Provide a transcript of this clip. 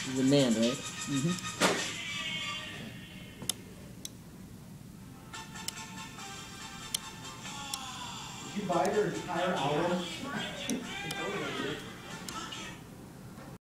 He's a man, right? Mm-hmm. Did you buy their entire album?